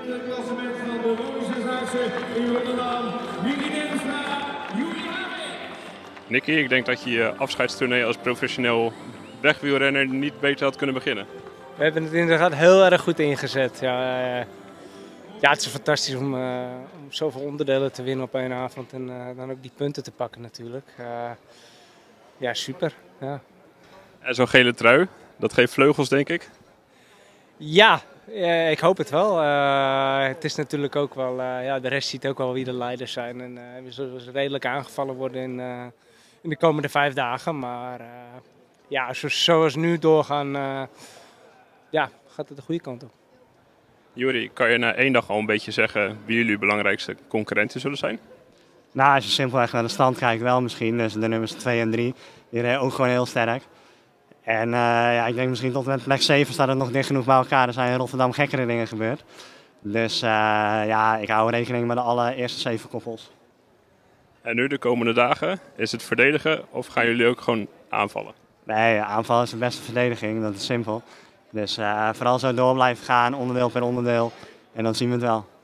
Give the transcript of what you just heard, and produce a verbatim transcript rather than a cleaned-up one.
het klassement van de Rozenzaakse in Rotterdam. Nicky Denstra, Juri Haring. Nicky, ik denk dat je je afscheidstournee als professioneel wegwielrenner niet beter had kunnen beginnen. We hebben het inderdaad heel erg goed ingezet. Ja, uh, ja het is fantastisch om, uh, om zoveel onderdelen te winnen op één avond en uh, dan ook die punten te pakken natuurlijk. Uh, ja, super. Ja. En zo'n gele trui, dat geeft vleugels denk ik. Ja, uh, ik hoop het wel. Uh, het is natuurlijk ook wel, uh, ja, de rest ziet ook wel wie de leiders zijn. En, uh, we zullen redelijk aangevallen worden in, uh, in de komende vijf dagen. Maar uh, ja, zo, zoals nu doorgaan, uh, ja, gaat het de goede kant op. Juri, kan je na één dag al een beetje zeggen wie jullie belangrijkste concurrenten zullen zijn? Nou, als je simpelweg naar de stand kijkt wel misschien. Dus de nummers twee en drie, die reden ook gewoon heel sterk. En uh, ja, ik denk misschien tot met plek zeven staat het nog dicht genoeg bij elkaar. Er zijn in Rotterdam gekkere dingen gebeurd. Dus uh, ja, ik hou rekening met de allereerste zeven koppels. En nu de komende dagen, is het verdedigen of gaan jullie ook gewoon aanvallen? Nee, aanval is de beste verdediging, dat is simpel. Dus uh, vooral zo door blijven gaan, onderdeel per onderdeel. En dan zien we het wel.